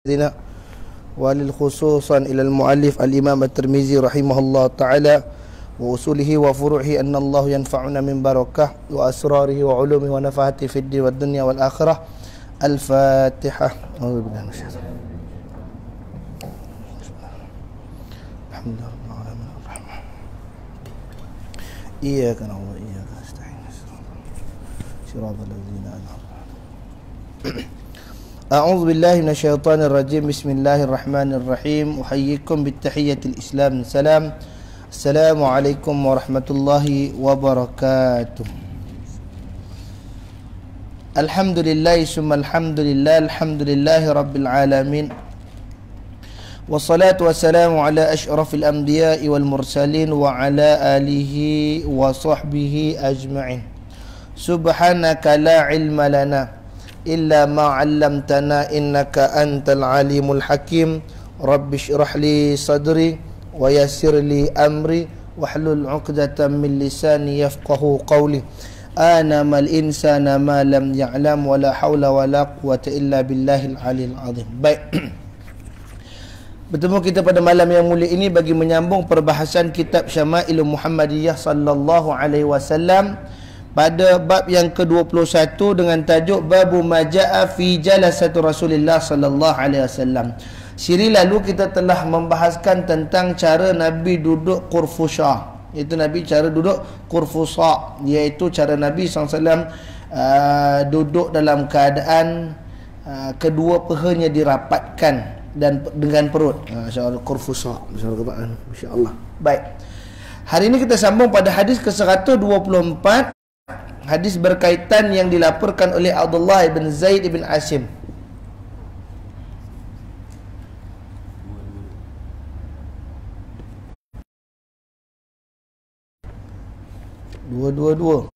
وللخصوصا إلى المؤلف الإمام الترمذي رحمه الله تعالى وأصوله وفروعه أن الله ينفعنا من بركة وأسراره وعلومه ونفعته في الدين والدنيا والآخرة. الفاتحة. أعوذ بالله من الشيطان الحمد لله رب العالمين الرحمن إياك نعبد وإياك نستعين صراط الذين أنعمت عليهم. أعوذ بالله من الشيطان الرجيم. بسم الله الرحمن الرحيم. أحييكم بالتحية الإسلام السلام. السلام عليكم ورحمة الله وبركاته. الحمد لله ثم الحمد لله. الحمد لله رب العالمين والصلاة والسلام على أشرف الأنبياء والمرسلين وعلى آله وصحبه أجمعين. سبحانك لا علم لنا إلا ما علمتنا إنك أنت العليم الحكيم. رب اشرح لي صدري ويسر لي أمري واحلل عقدة من لساني يفقه قولي. آنم الإنسان ما لم يعلم ولا حول ولا قوة إلا بالله العلي العظيم. Baik. Bertemu kita pada malam yang mulia ini bagi menyambung perbahasan kitab Syama'il Muhammadiyah sallallahu alaihi wasallam pada bab yang ke-21 dengan tajuk Babu Maja'a fi Jalasati Rasulillah sallallahu alaihi wasallam. Siri lalu kita telah membahaskan tentang cara Nabi duduk qurfusha. Itu Nabi cara duduk qurfusa, iaitu cara Nabi SAW duduk dalam keadaan kedua pahanya dirapatkan dan dengan perut. Masya-Allah, qurfusa. Masya-Allah. Baik. Hari ini kita sambung pada hadis ke-124. Hadis berkaitan yang dilaporkan oleh Abdullah bin Zaid bin Asim. Dua.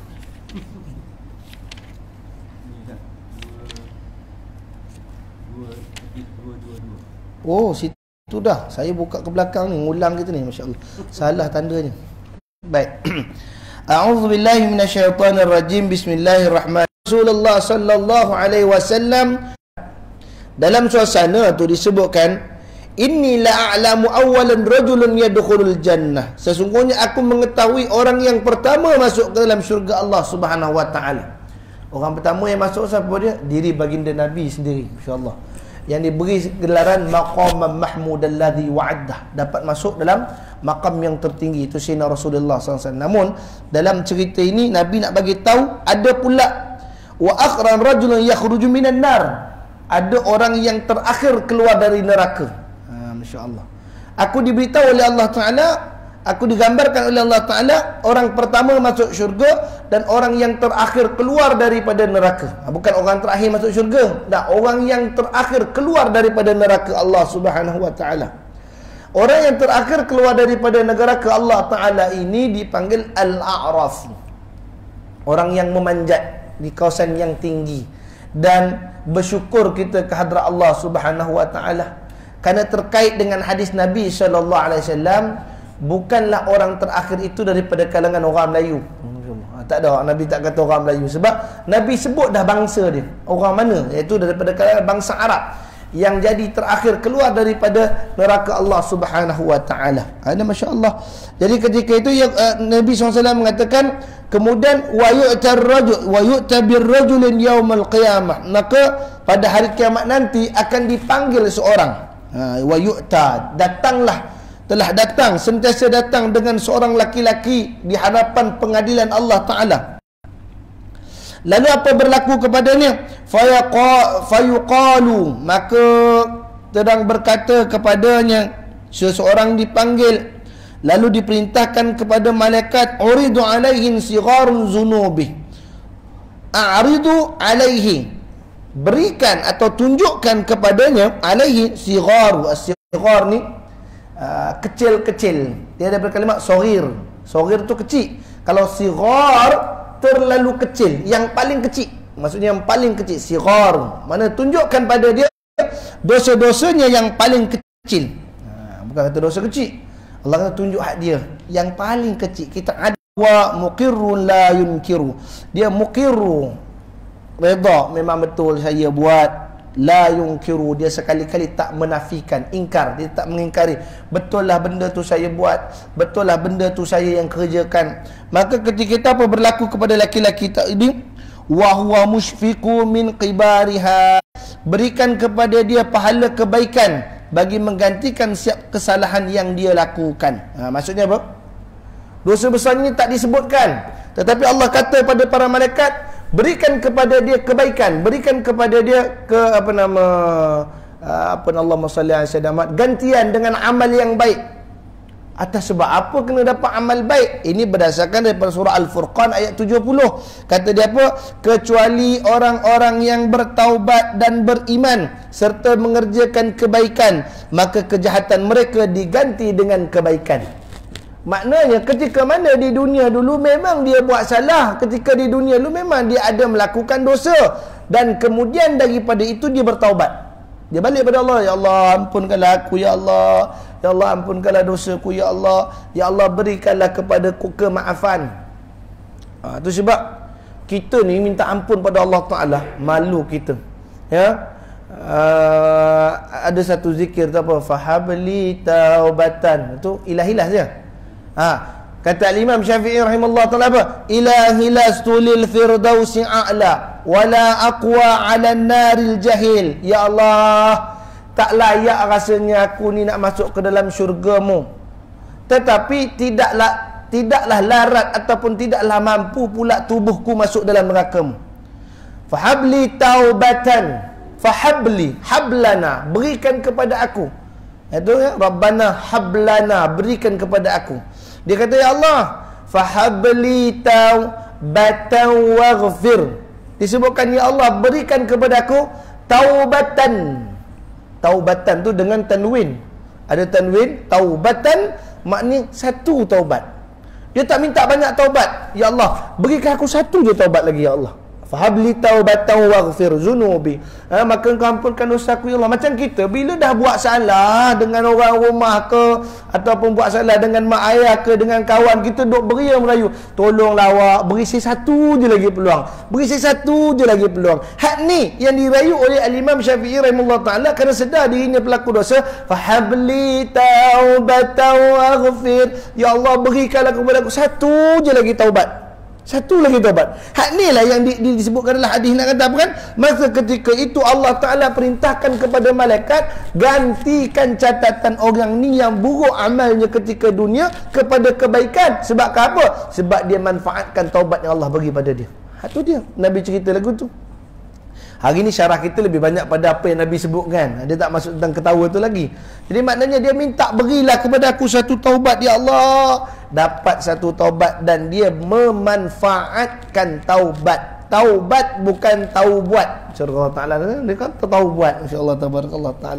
Oh, situ dah. Saya buka ke belakang ni, ngulang kita ni, masya-Allah. Salah tandanya. Baik. A'udzu billahi minasyaitonir rajim. Bismillahirrahmanirrahim. Rasulullah sallallahu alaihi wasallam dalam suasana tu disebutkan, inni la a'lamu awwalan rajulun yadkhulul jannah. Sesungguhnya aku mengetahui orang yang pertama masuk ke dalam syurga Allah Subhanahu wa taala. Orang pertama yang masuk siapa dia? Diri baginda Nabi sendiri, insyaallah. Yang diberi gelaran maqam mahmud alladhi wa'addah, dapat masuk dalam makam yang tertinggi, itu Sayyidina Rasulullah SAW. Namun dalam cerita ini Nabi nak bagi tahu ada pula wa akhran rajulun yakhruju minan nar, ada orang yang terakhir keluar dari neraka. Masya-Allah. Aku diberitahu oleh Allah Ta'ala, aku digambarkan oleh Allah Ta'ala orang pertama masuk syurga dan orang yang terakhir keluar daripada neraka. Bukan orang terakhir masuk syurga, tak, orang yang terakhir keluar daripada neraka Allah Subhanahu wa Ta'ala. Orang yang terakhir keluar daripada neraka Allah Ta'ala ini dipanggil Al-A'raf, orang yang memanjat di kawasan yang tinggi. Dan bersyukur kita kehadrat Allah Subhanahu wa Ta'ala kerana terkait dengan hadis Nabi SAW, bukanlah orang terakhir itu daripada kalangan orang Melayu. Tak ada, Nabi tak kata orang Melayu, sebab Nabi sebut dah bangsa dia, orang mana, iaitu daripada kalangan bangsa Arab yang jadi terakhir keluar daripada neraka Allah Subhanahu wa Ta'ala. Ada, masya-Allah. Jadi ketika itu Nabi SAW mengatakan, kemudian wa yu'ta birrajulin yaumal qiyamah, maka pada hari kiamat nanti akan dipanggil seorang. Wa yu'ta, telah datang, sentiasa datang dengan seorang laki-laki di hadapan pengadilan Allah Ta'ala. Lalu apa berlaku kepadanya? Fayuqalu, maka terang berkata kepadanya, seseorang dipanggil, lalu diperintahkan kepada malaikat, uridu alaihin sigharun zunubi, a'ridu alaihi, berikan atau tunjukkan kepadanya, alaihi sigharu. As-sighar ni kecil-kecil, dia ada berkalimat soghir. Soghir tu kecil. Kalau sighar terlalu kecil, yang paling kecil, maksudnya yang paling kecil. Sighar mana tunjukkan pada dia dosa-dosanya yang paling kecil. Bukan kata dosa kecil, Allah kata tunjuk hak dia yang paling kecil. Kita ada wa muqirrun la yunkiru, dia muqirru, redha, memang betul saya buat, la yunkiru, dia sekali-kali tak menafikan, ingkar, dia tak mengingkari, betul lah benda tu saya buat, betul lah benda tu saya yang kerjakan. Maka ketika kita apa berlaku kepada laki-laki tadi, wa huwa mushfiqu min qibariha, berikan kepada dia pahala kebaikan bagi menggantikan setiap kesalahan yang dia lakukan. Maksudnya apa? Dosa besarnya tak disebutkan, tetapi Allah kata pada para malaikat, berikan kepada dia kebaikan, berikan kepada dia Allahumma salli ala sayyidina Muhammad, gantian dengan amal yang baik. Atas sebab apa kena dapat amal baik? Ini berdasarkan daripada surah Al-Furqan ayat 70. Kata dia apa? Kecuali orang-orang yang bertaubat dan beriman serta mengerjakan kebaikan, maka kejahatan mereka diganti dengan kebaikan. Maknanya ketika mana di dunia dulu memang dia buat salah, ketika di dunia dulu memang dia ada melakukan dosa, dan kemudian daripada itu dia bertaubat. Dia balik pada Allah, ya Allah ampunkanlah aku, ya Allah, ya Allah ampunkanlah dosaku, ya Allah, ya Allah berikanlah kepadaku kemaafan. Itu sebab kita ni minta ampun pada Allah Ta'ala, malu kita. Ya. Ada satu zikir tu apa? Fahabli taubatan. Itu ilah-ilah saja. Kata Imam Syafi'i rahimahullah ta'ala apa? Ilahi lastu lil firdausi a'la wala aqwa 'ala naril jahil. Ya Allah, tak layak rasanya aku ni nak masuk ke dalam syurga-Mu, tetapi tidaklah larat ataupun tidaklah mampu pula tubuhku masuk dalam neraka-Mu. Fahabli taubatan, fahabli, hablana, berikan kepada aku. Itu ya, Rabbana hablana, berikan kepada aku. Dia kata, ya Allah, fahabli taubatan waghfir. Disebutkan, ya Allah, berikan kepada aku taubatan. Taubatan tu dengan tanwin. Ada tanwin, taubatan, maknanya satu taubat. Dia tak minta banyak taubat. Ya Allah, berikan aku satu je taubat lagi, ya Allah. Fahabli taubatan waghfir zunubi. Maka engkau ampunkan dosaku, ya Allah. Macam kita bila dah buat salah dengan orang rumah ke, ataupun buat salah dengan mak ayah ke, dengan kawan, kita duk beria merayu, tolonglah awak, beri saya satu je lagi peluang, beri saya satu je lagi peluang. Hak ni yang dirayu oleh Al-Imam Syafi'i rahimahullah ta'ala kerana sedar dirinya pelaku dosa. Fahabli taubatan waghfir, ya Allah berikanlah kepada aku satu je lagi taubat, satu lagi taubat. Hak ni lah yang disebutkan dalam hadis nak kata apa kan? Masa ketika itu Allah Ta'ala perintahkan kepada malaikat, gantikan catatan orang ni yang buruk amalnya ketika dunia kepada kebaikan. Sebab apa? Sebab dia manfaatkan taubat yang Allah bagi pada dia. Itu dia Nabi cerita lagu tu. Hari ni syarah kita lebih banyak pada apa yang Nabi sebutkan. Dia tak masuk tentang ketawa tu lagi. Jadi maknanya dia minta, berilah kepada aku satu taubat, ya Allah. Dapat satu taubat dan dia memanfaatkan taubat. Taubat bukan taubat. Surah Allah Ta'ala dia kata taubat. InsyaAllah tabarakallah ta'ala.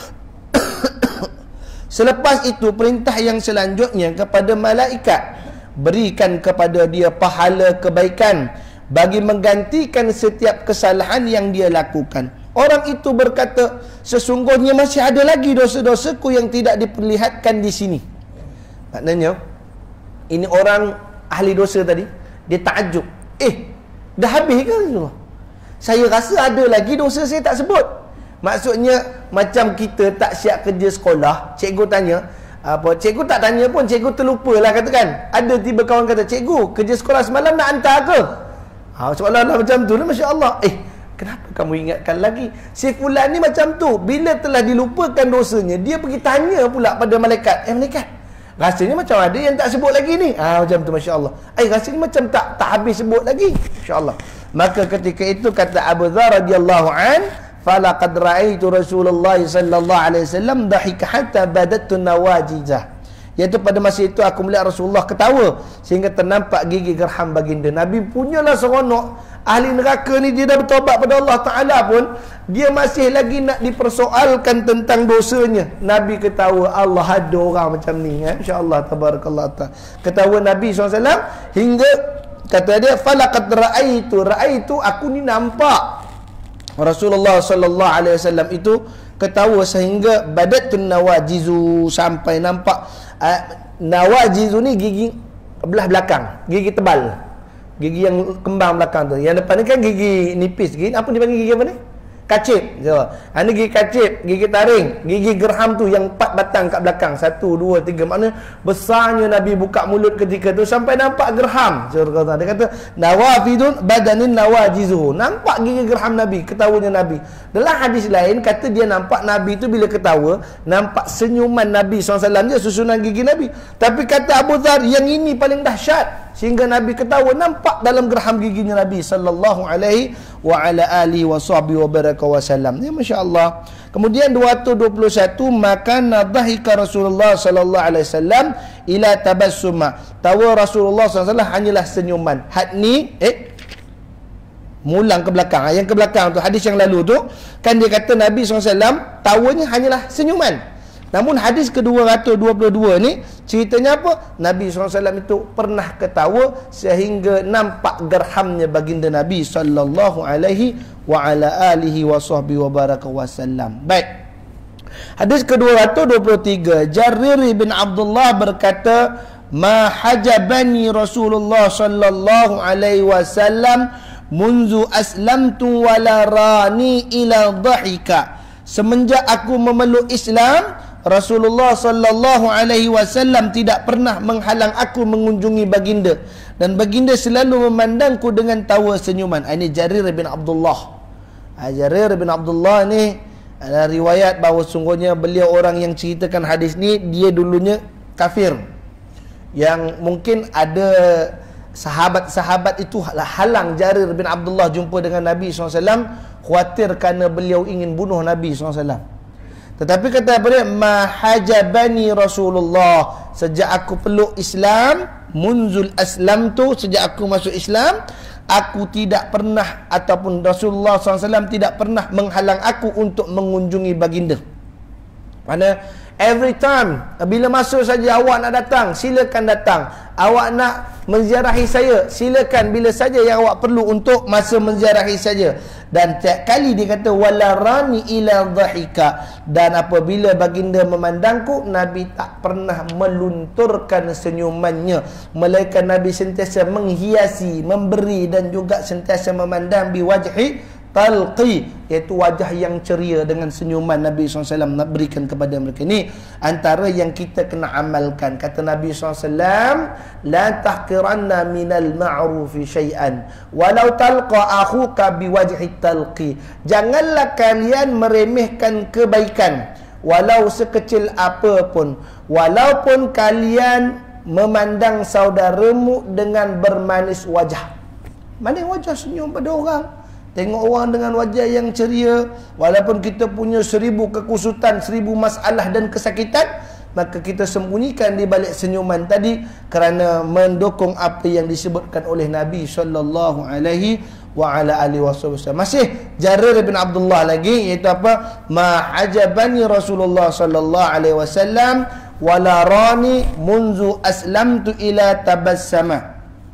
Selepas itu perintah yang selanjutnya kepada malaikat, berikan kepada dia pahala kebaikan bagi menggantikan setiap kesalahan yang dia lakukan. Orang itu berkata, sesungguhnya masih ada lagi dosa-dosaku yang tidak diperlihatkan di sini. Maknanya, ini orang ahli dosa tadi, dia takjub. Dah habis ke Rasulullah? Saya rasa ada lagi dosa saya tak sebut. Maksudnya, macam kita tak siap kerja sekolah, cikgu tanya, cikgu tak tanya pun, cikgu terlupa lah katakan. Ada tiba kawan kata, cikgu, kerja sekolah semalam nak hantar ke? Soalan macam tu lah, Masya Allah. Kenapa kamu ingatkan lagi? Si fulan ni macam tu, bila telah dilupakan dosanya, dia pergi tanya pula pada malaikat. Malaikat, rasanya macam ada yang tak sebut lagi ni. Macam tu, Masya Allah. Rasanya macam tak habis sebut lagi, Masya Allah. Maka ketika itu kata Abu Dzar radhiyallahu an, falaqad ra'aitu Rasulullah sallallahu alaihi wasallam dhahika hatta badattu nawajizah. Iaitu pada masa itu aku melihat Rasulullah ketawa sehingga ternampak gigi gerham baginda. Nabi punyalah seronok. Ahli neraka ni dia dah bertaubat pada Allah Ta'ala pun, dia masih lagi nak dipersoalkan tentang dosanya. Nabi ketawa. Allah, ada orang macam ni. InsyaAllah tabarakallah ta'ala. Ketawa Nabi SAW hingga kata dia, falaqad ra'aitu, aku ni nampak Rasulullah sallallahu alaihi wasallam itu ketawa sehingga badatun nawajizu, sampai nampak nawajizu ni gigi belah belakang, gigi tebal, gigi yang kembang belakang tu. Yang depan ni kan gigi nipis, gigi apa dipanggil, gigi apa ni? kacip. Ini gigi kacip, gigi taring, gigi gerham tu yang 4 batang kat belakang. 1, 2, 3. Maknanya besarnya Nabi buka mulut ketika tu sampai nampak gerham. Dia kata nawafidun badanin nawajizuhu. Nampak gigi gerham Nabi, ketawanya Nabi. Dalam hadis lain kata dia nampak Nabi tu bila ketawa, nampak senyuman Nabi SAW je susunan gigi Nabi. Tapi kata Abu Dzar, yang ini paling dahsyat. Sehingga Nabi ketawa nampak dalam gerham giginya Nabi sallallahu alaihi wa ala alihi wa sahbihi wa baraka wa sallam. Ya, masya-Allah. Kemudian 221, maka nadhika Rasulullah sallallahu alaihi wasallam ila tabassuma. Tawa Rasulullah sallallahu hanyalah senyuman. Had ni mulang ke belakang. Yang ke belakang tu hadis yang lalu tu kan dia kata Nabi SAW tawanya hanyalah senyuman. Namun hadis ke-222 ni ceritanya apa? Nabi SAW itu pernah ketawa sehingga nampak gerhamnya baginda Nabi sallallahu alaihi wa ala alihi wa sahbihi wa baraka wasallam. Baik. Hadis ke-223, Jarir bin Abdullah berkata, "Ma hajabani Rasulullah sallallahu alaihi wasallam munzu aslamtu wala rani ila dhahika." Semenjak aku memeluk Islam, Rasulullah sallallahu alaihi wasallam tidak pernah menghalang aku mengunjungi baginda, dan baginda selalu memandangku dengan tawa senyuman. Ini Jarir bin Abdullah. Jarir bin Abdullah ni ada riwayat bahawa sungguhnya beliau orang yang ceritakan hadis ni dia dulunya kafir. Yang mungkin ada sahabat-sahabat itu halang Jarir bin Abdullah jumpa dengan Nabi SAW, khawatir kerana beliau ingin bunuh Nabi SAW. Tetapi kata apa dia? Mahajabani Rasulullah, sejak aku peluk Islam, munzul aslam tu, sejak aku masuk Islam, aku tidak pernah, ataupun Rasulullah SAW tidak pernah menghalang aku untuk mengunjungi baginda. Mana every time, bila masuk saja awak nak datang, silakan datang. Awak nak menziarahi saya, silakan bila saja yang awak perlu untuk masa menziarahi saja. Dan tiap kali dia kata wala rani ila dhahika, dan apabila baginda memandangku, Nabi tak pernah melunturkan senyumannya, melainkan Nabi sentiasa menghiasi, memberi dan juga sentiasa memandang biwajhi talqi, iaitu wajah yang ceria dengan senyuman Nabi SAW nak berikan kepada mereka. Ini antara yang kita kena amalkan. Kata Nabi SAW, la tahqiranna minal ma'rufi syai'an walau talqa akhuka biwajhi talqi. Janganlah kalian meremehkan kebaikan walau sekecil apapun, walaupun kalian memandang saudaramu dengan bermanis wajah. Manis wajah, senyum pada orang. Tengok orang dengan wajah yang ceria, walaupun kita punya 1000 kekusutan, 1000 masalah dan kesakitan, maka kita sembunyikan di balik senyuman tadi kerana mendukung apa yang disebutkan oleh Nabi sallallahu alaihi wa ala alihi wasallam. Masih Jarir bin Abdullah lagi, iaitu apa? Ma hajabani Rasulullah sallallahu alaihi wasallam wala rani munzu aslamtu ila tabassama.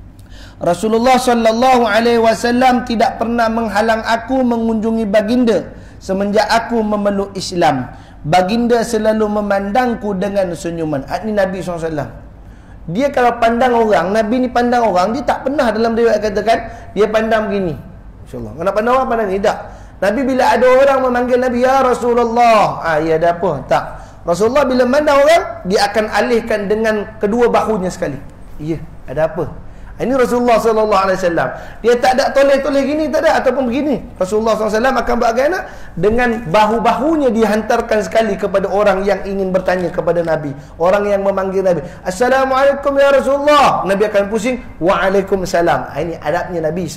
Rasulullah sallallahu alaihi wasallam tidak pernah menghalang aku mengunjungi baginda semenjak aku memeluk Islam. Baginda selalu memandangku dengan senyuman. Ini Nabi SAW. Dia kalau pandang orang, Nabi ni pandang orang, dia tak pernah dalam riwayat katakan dia pandang begini. InsyaAllah. Kalau pandang orang, pandang ni. Tak. Nabi bila ada orang memanggil Nabi, ya Rasulullah, ya ada apa? Tak. Rasulullah bila memandang orang, dia akan alihkan dengan kedua bahunya sekali. Ya, ada apa? Ini Rasulullah SAW. Dia tak ada toleh-toleh gini, tak ada, ataupun begini. Rasulullah SAW akan bagaimana? Dengan bahu-bahunya dihantarkan sekali kepada orang yang ingin bertanya kepada Nabi, orang yang memanggil Nabi. Assalamualaikum ya Rasulullah. Nabi akan pusing, Waalaikumsalam. Ini adabnya Nabi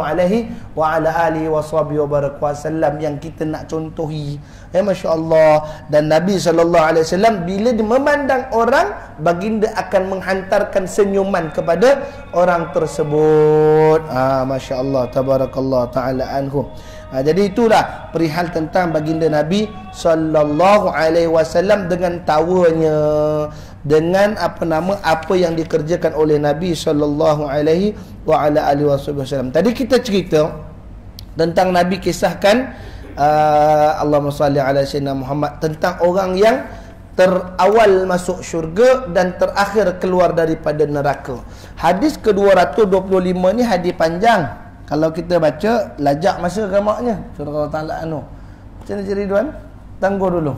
SAW yang kita nak contohi. Masya Allah. Dan Nabi SAW bila dia memandang orang, baginda akan menghantarkan senyuman kepada orang tersebut. Masya Allah, tabarakallah ta'ala anhum. Jadi itulah perihal tentang baginda Nabi sallallahu alaihi wasallam dengan tawanya, dengan apa yang dikerjakan oleh Nabi sallallahu alaihi wa ala alihi wasallam. Tadi kita cerita tentang Nabi kisahkan Allahumma salli ala sayyidina Muhammad, tentang orang yang terawal masuk syurga dan terakhir keluar daripada neraka. Hadis ke-225 ni hadis panjang. Kalau kita baca lajak masa gamaknya surah Taala An-Nur. Macam mana Cik Ridwan? Tangguh dulu.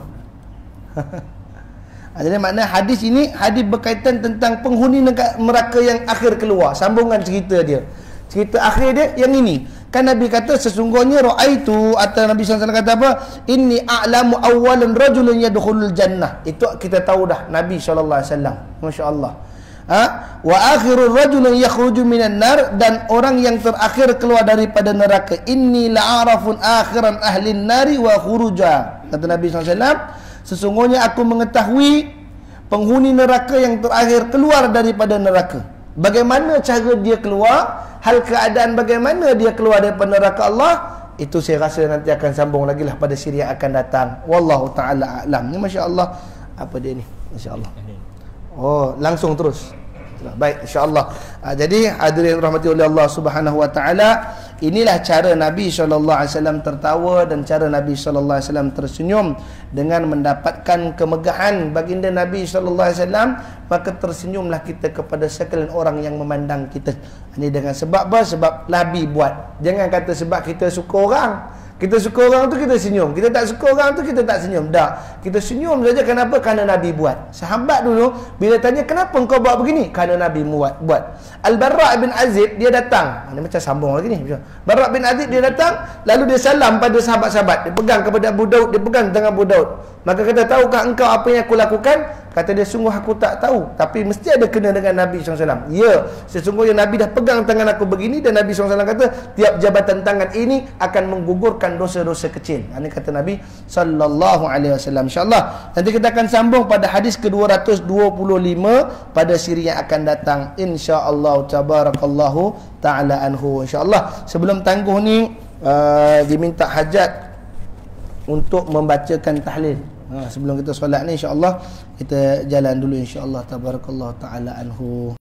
Jadi makna hadis ini hadis berkaitan tentang penghuni neraka yang akhir keluar. Sambungan cerita dia. Cerita akhir dia yang ini. Kan Nabi kata sesungguhnya ra'aitu, atau Nabi SAW kata apa? Inni a'lamu awwalan rajulun yadkhulul jannah. Itu kita tahu dah Nabi SAW. Masya-Allah. Wa akhirur rajulun yakhruju minan nar, dan orang yang terakhir keluar daripada neraka. Inni la'arafun akhiran ahlin nari wa khuruja. Kata Nabi SAW, sesungguhnya aku mengetahui penghuni neraka yang terakhir keluar daripada neraka. Bagaimana cara dia keluar, hal keadaan bagaimana dia keluar daripada neraka Allah, itu saya rasa nanti akan sambung lagi lah pada siri yang akan datang. Wallahu ta'ala a'lam. Ni masya-Allah. Apa dia ni? Masya-Allah. Oh, langsung terus. Baik, insya-Allah. Jadi hadirin rahmati oleh Allah Subhanahu wa taala, inilah cara Nabi SAW tertawa dan cara Nabi SAW tersenyum dengan mendapatkan kemegahan baginda Nabi SAW. Maka tersenyumlah kita kepada sekalian orang yang memandang kita. Ini dengan sebab apa? Sebab Nabi buat. Jangan kata sebab kita suka orang. Kita suka orang tu kita senyum, kita tak suka orang tu kita tak senyum. Tak, kita senyum saja. Kenapa? Kerana Nabi buat. Sahabat dulu bila tanya kenapa engkau buat begini, kerana Nabi buat. Al-Barra' bin Azib dia datang. Ini macam sambung lagi ni. Barra' bin Azib dia datang, lalu dia salam pada sahabat-sahabat. Dia pegang kepada Abu Daud, dia pegang tangan Abu Daud. Maka kata, tahukah engkau apa yang aku lakukan? Kata dia, sungguh aku tak tahu, tapi mesti ada kena dengan Nabi SAW. Ya, sesungguhnya Nabi dah pegang tangan aku begini, dan Nabi SAW kata, tiap jabatan tangan ini akan menggugurkan dosa-dosa kecil. Ini kata Nabi SAW. InsyaAllah nanti kita akan sambung pada hadis ke-225 pada siri yang akan datang. InsyaAllah tabarakallahu ta'ala anhu. InsyaAllah sebelum tangguh ni diminta hajat untuk membacakan tahlil. Sebelum kita solat ni insya-Allah kita jalan dulu insya-Allah tabarakallahu taala anhu.